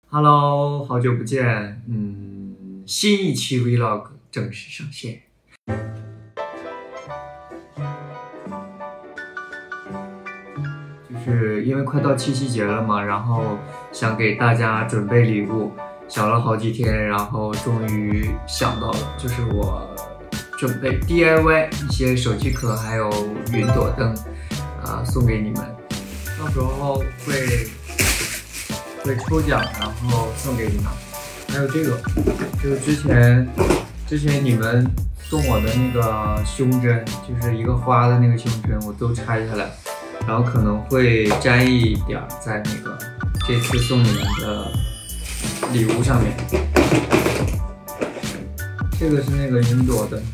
Hello，好久不见，新一期 Vlog 正式上线。就是因为快到七夕节了嘛，然后想给大家准备礼物，想了好几天，然后终于想到了，就是我准备 DIY 一些手机壳还有云朵灯，送给你们，到时候会抽奖，然后送给你们。还有这个，就是之前你们送我的那个胸针，就是一个花的那个胸针，我都拆下来，然后可能会粘一点在那个这次送你们的礼物上面。这个是那个云朵的。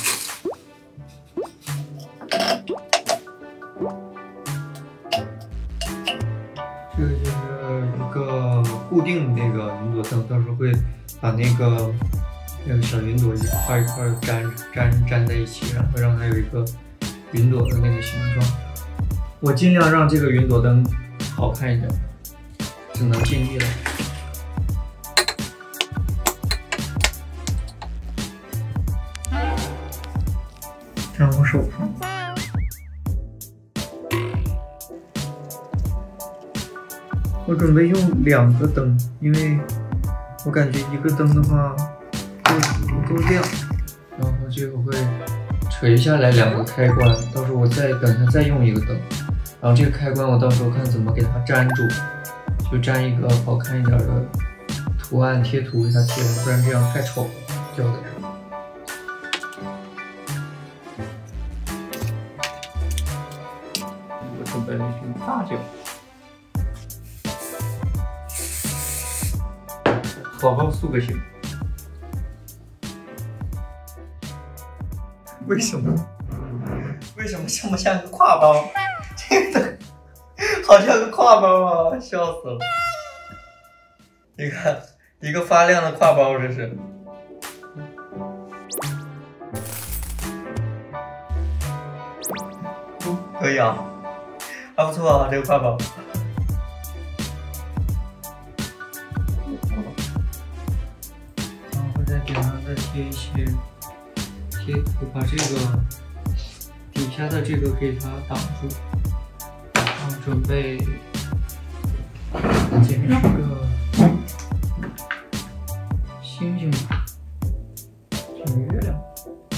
这个就是一个固定那个云朵灯，到时候会把那个小云朵一块一块粘在一起，然后让它有一个云朵的那个形状。我尽量让这个云朵灯好看一点，只能尽力了。粘我手上。我准备用2个灯，因为我感觉一个灯的话不够亮，然后这个会垂下来2个开关，到时候我等它再用一个灯，然后这个开关我到时候看怎么给它粘住，就粘一个好看一点的图案贴图给它贴，不然这样太丑了，掉在这儿。我准备了一瓶大酒。宝宝塑个形，为什么这么像个挎包？这个好像个挎包啊，笑死了！你看，一个发亮的挎包，这是。可以啊，还不错啊，这个挎包。在顶上再贴一些贴图，把这个底下的这个给它挡住，然后准备剪一个星星吧，剪个月亮。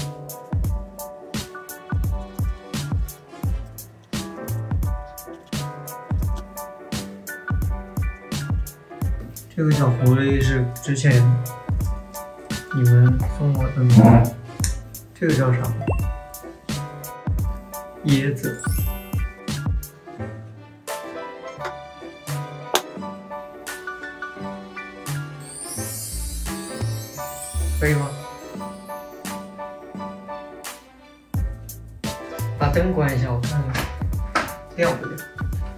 这个小狐狸是之前你们送我的吗？这个叫啥？椰子。可以吗？把灯关一下，我看看亮不亮。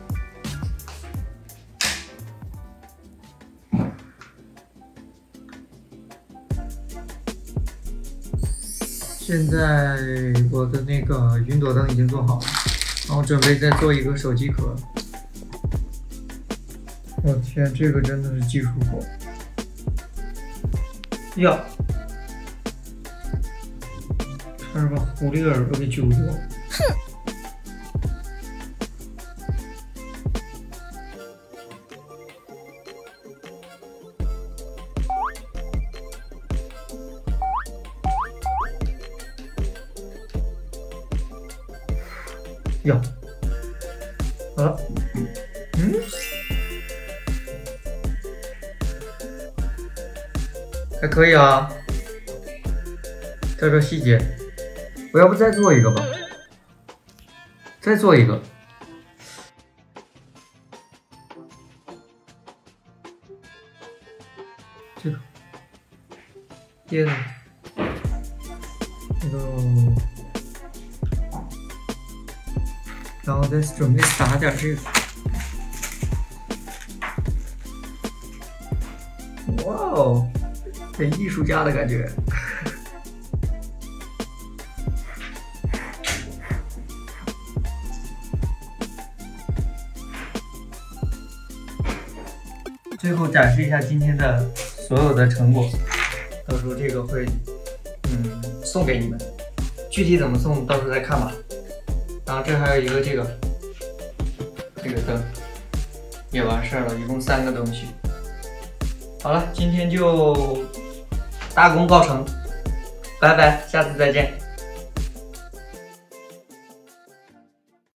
现在我的那个云朵灯已经做好了，然后准备再做一个手机壳。我天，这个真的是技术活呀！差点把狐狸耳朵给揪掉了。哼！呀，好了，还可以啊，这个细节，我要不再做一个吧，再做一个，这个叶子，这个。然后再准备撒点这个，哇哦，很艺术家的感觉。 最后展示一下今天的所有的成果，到时候这个会送给你们，具体怎么送到时候再看吧。然后这还有一个这个灯也完事儿了，一共3个东西。好了，今天就大功告成，拜拜，下次再见。